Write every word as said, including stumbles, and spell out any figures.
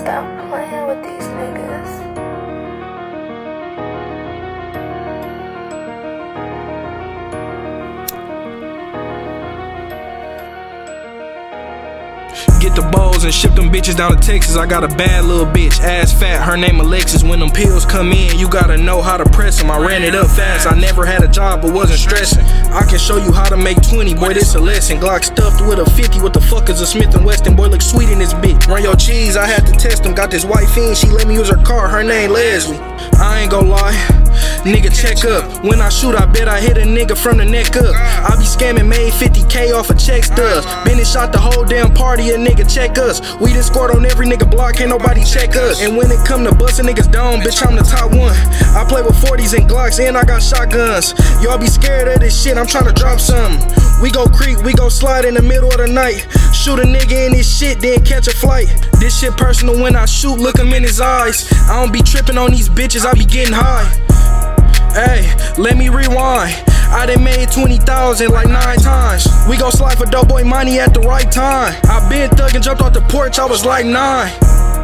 stop playing with these niggas. Get the balls and ship them bitches down to Texas. I got a bad little bitch, ass fat, her name Alexis. When them pills come in, you gotta know how to press them. I ran it up fast, I never had a job but wasn't stressing. I can show you how to make twenty, boy, this a lesson. Glock stuffed with a fifty, what the fuck is a Smith and Wesson? Boy, look sweet in this bitch. Run your cheese, I had to test them. Got this white fiend, she let me use her car, her name Leslie. I ain't gon' lie, nigga check up. When I shoot, I bet I hit a nigga from the neck up. I be scamming, made fifty K off of check stubs. Been and shot the whole damn party, a nigga check us. We done scored on every nigga block, can't nobody check us. And when it come to busting niggas down, bitch, I'm the top one. I play with forties and Glocks, and I got shotguns. Y'all be scared of this shit, I'm tryna drop something. We go creep, we go slide in the middle of the night. Shoot a nigga in this shit, then catch a flight. This shit personal when I shoot, look him in his eyes. I don't be tripping on these bitches, I be getting high. Hey, let me rewind. I done made twenty thousand like nine times. We gon' slide for dope boy money at the right time. I been thuggin', jumped off the porch, I was like nine.